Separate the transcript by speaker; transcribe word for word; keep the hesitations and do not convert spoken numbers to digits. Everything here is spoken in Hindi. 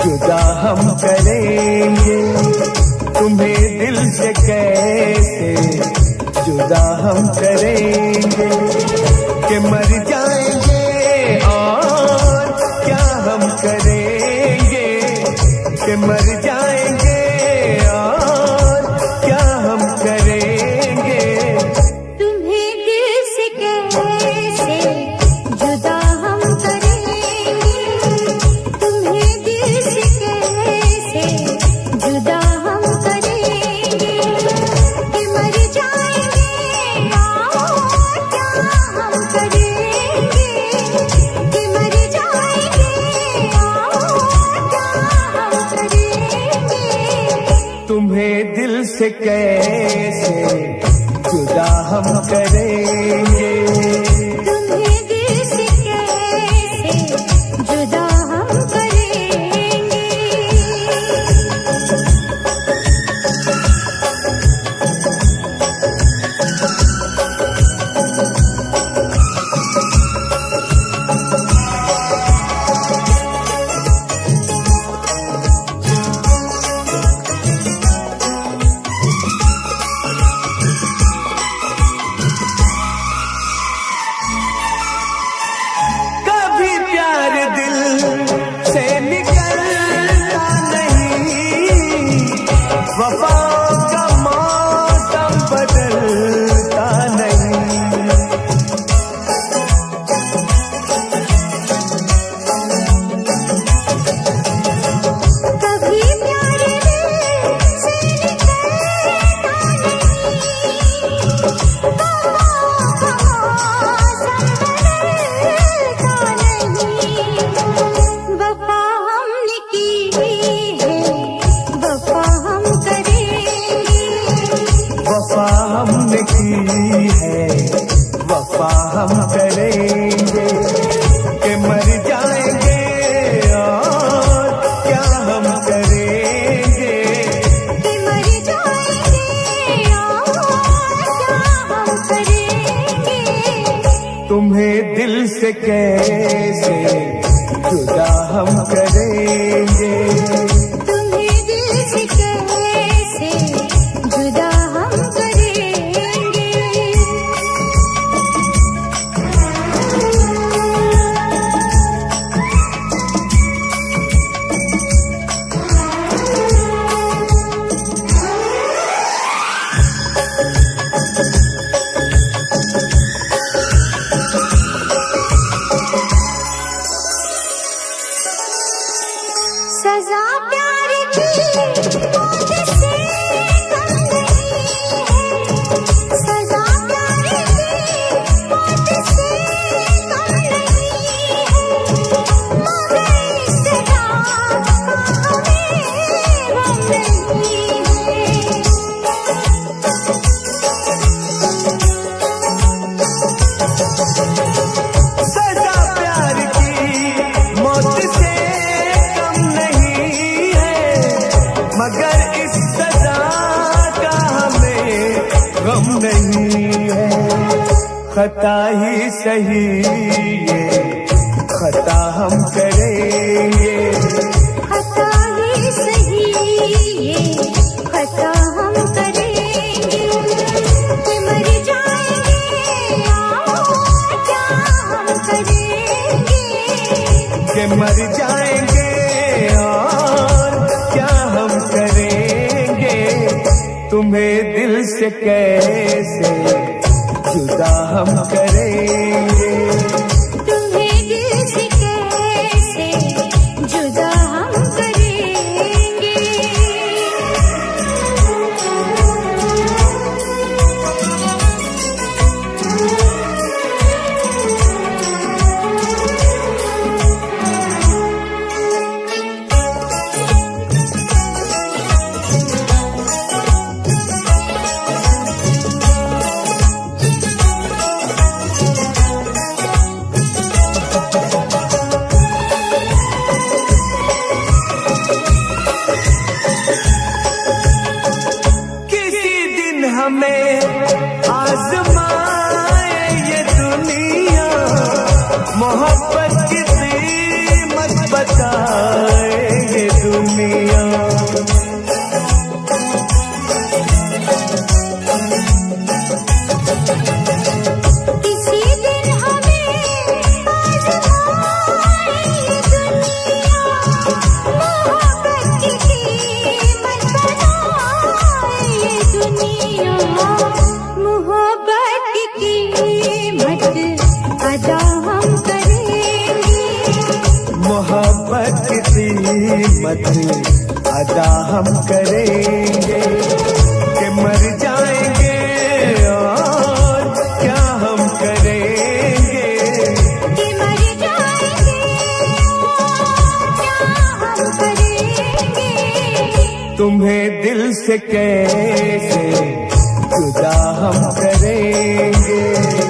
Speaker 1: जुदा हम करेंगे, तुम्हें दिल से कैसे जुदा हम करेंगे, कि मर जाएंगे और क्या हम करेंगे, कि मर जाएंगे और क्या हम करेंगे।
Speaker 2: तुम्हें दिल से कैसे जुदा हम करेंगे, तुम्हें दिल से कैसे जुदा हम करेंगे, कि मर जाएंगे और क्या हम करेंगे, कि मर जाएंगे और क्या हम करेंगे।
Speaker 1: तुम्हें दिल से कैसे जुदा हम करेंगे,
Speaker 2: तुम्हें दिल से कैसे जुदा हम करेंगे।
Speaker 1: कभी प्यार दिल से निकलता नहीं, वफाओं का मौसम बदलता नहीं।
Speaker 2: कभी प्यार दिल से निकलता नहीं, वफाओं का मौसम बदलता नहीं। वफा हमने की है, वफा हम करेंगे,
Speaker 1: वफा हमने की है, वफा हम करेंगे, कि मर जाएंगे और क्या हम करेंगे,
Speaker 2: कि मर जाएंगे और क्या हम करेंगे।
Speaker 1: तुम्हें दिल से कैसे जुदा हम करेंगे,
Speaker 2: तुम्हें दिल से कैसे जुदा हम करेंगे। सजा प्यार की मौत से कम नहीं है, सजा प्यार की मौत से कम नहीं है, मगर इस सजा का हमें गम नहीं है।
Speaker 1: सजा प्यार की मौत से कम नहीं है, मगर इस सजा का हमें गम नहीं है। खता ही सही ये खता हम करेंगे,
Speaker 2: खता ही सही ये खता हम करेंगे, कि मर जाएंगे और क्या हम करेंगे,
Speaker 1: कि मर जाएंगे और क्या हम करेंगे। तुम्हें दिल से कैसे जुदा हम करेंगे,
Speaker 2: तुम्हें दिल से कैसे जुदा हम करेंगे।
Speaker 1: कीमत अदा हम करेंगे कि मर जाएंगे और क्या हम करेंगे,
Speaker 2: कि मर जाएंगे और क्या हम करेंगे।
Speaker 1: तुम्हें दिल से कैसे जुदा हम करेंगे।